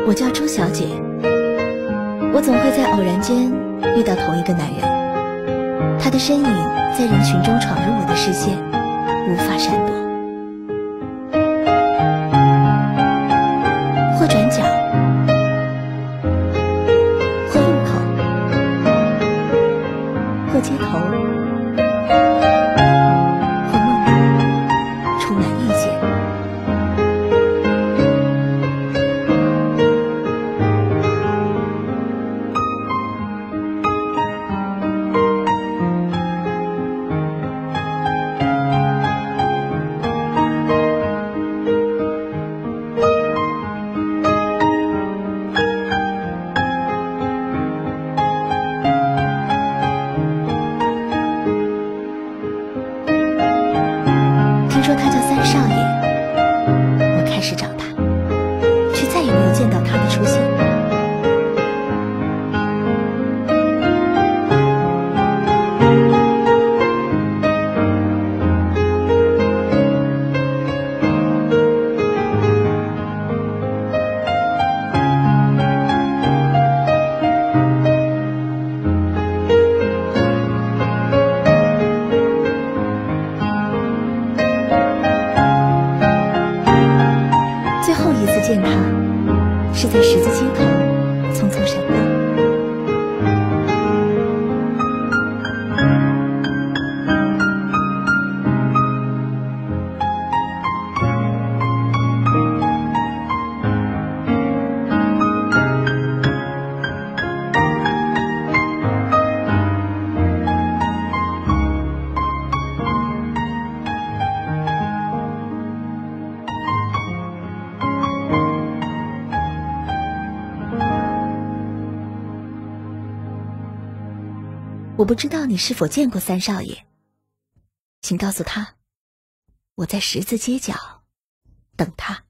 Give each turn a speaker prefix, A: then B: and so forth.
A: 我叫朱小姐，我总会在偶然间遇到同一个男人，他的身影在人群中闯入我的视线，无法闪躲。或转角，或路口，或街头，或梦里，突然遇见。听说他叫三少爷，我开始找他，却再也没有见到他的出现。最后一次见他，是在十字街头匆匆闪过。我不知道你是否见过三少爷，请告诉他，我在十字街角等他。